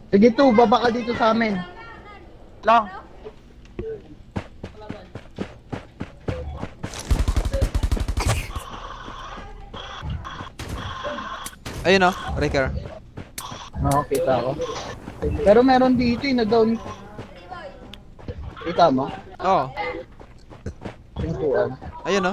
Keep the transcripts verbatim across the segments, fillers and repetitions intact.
Sige to, baba ka dito sa amin. Lang. Ayun o, Ricker. Oo, kita ko. Pero meron dito yung na-down. Kita mo? Oo. Pintuan. Ayun o.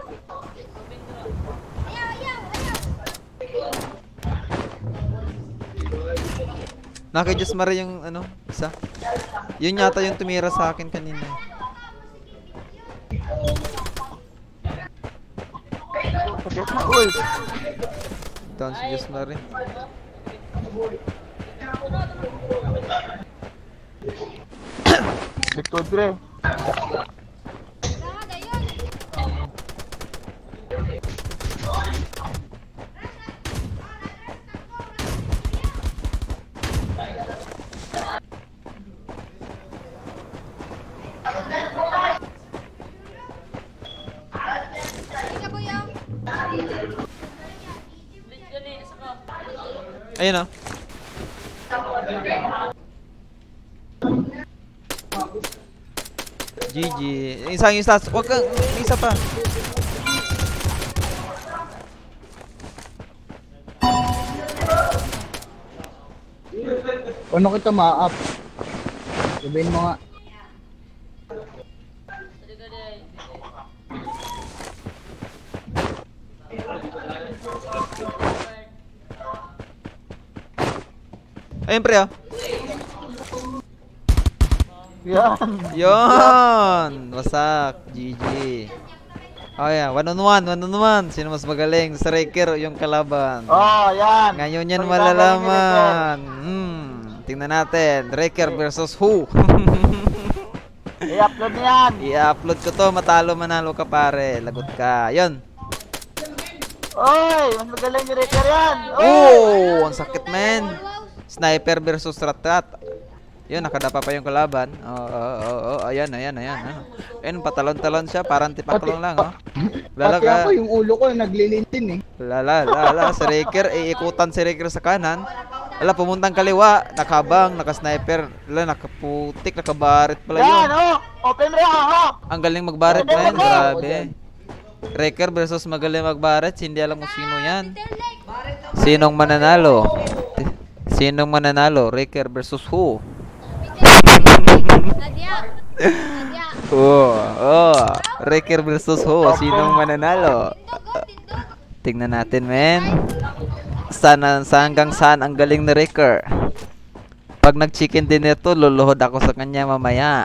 Naka-Diyos Mara yung ano, isa. Yun yata yung tumira sa akin kanina. Uy. Down si Diyos Mara. Likod pre. Ayun o. G G. Isang yung stats. Huwag kang, isa pa. Ano kita ma-up? Sabihin mo nga. Ayun pre oh. Yan. Yun! Wasak. G G. Oh yeah, one on one, one on one. Sino mas magaling? Sa Ricker o yung kalaban? Oh, yan. Ngayon yan Pag malalaman. Hmm, tingnan natin. Ricker versus who? I-upload mo yan. I-upload ko to. Matalo manalo ka pare. Lagot ka. Yun. Oy, mas magaling ni Ricker yan. Oh, ang sakit man. Sniper versus rat-rat. Yun, nakadapa pa yung kalaban. Oo, oo, oo, oo. Ayan, ayan, ayan. Ayun, patalon-talon siya. Parang tipaklong lang, oh. Lala Pati ka. ako, yung ulo ko naglilintin eh. Lala, lala. Si Ricker, iikutan si Ricker sa kanan. Lala, pumuntang kaliwa. Nakabang, nakasniper. Lala, nakaputik, nakabarit pala yun. Yan, oh. Open rin, oh. Ang galing magbarit, man. Grabe. Ricker versus magaling magbarit. Hindi alam mo sino yan. Sinong mananalo? Sinong mananalo? Ricker versus who? Nadia. Nadia. Oh, oh. Ricker versus who? Sinong mananalo? Tingnan natin, men. Sana, sa hanggang saan ang galing ni Ricker. Pag nag-chicken dinner to, luluhod ako sa kanya mamaya.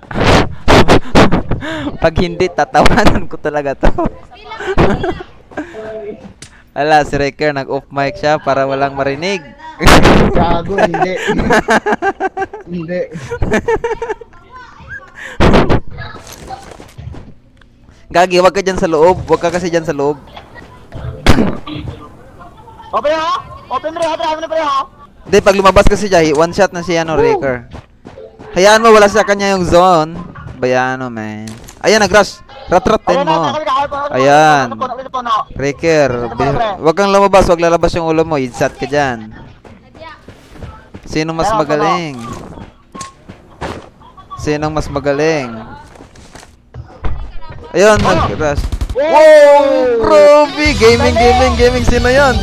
Pag hindi, tatawanan ko talaga to. Ala, si Ricker nag-off mic siya para walang marinig. Gago, hindi. Hindi. Gagi, wag ka dyan sa loob. Wag ka kasi dyan sa loob. Open, oh. Open rin, open rin, pre, oh. Hindi, pag lumabas kasi siya, one shot na siya, no, Ricker. Hayaan mo, wala sa kanya yung zone. Bayano, man. Ayan, nag-rush. Rat-ratin mo. Ayan. Ricker, wag kang lumabas, wag lalabas yung ulo mo. Headshot ka dyan. Sino mas magaling? Sinong mas magaling? Ayun, nag-rush. Wow! Profi! Gaming, gaming, gaming. Sino yun?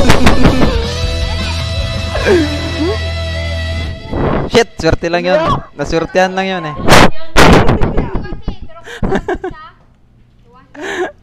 Shit, swerte lang yun. Naswertehan lang yun eh.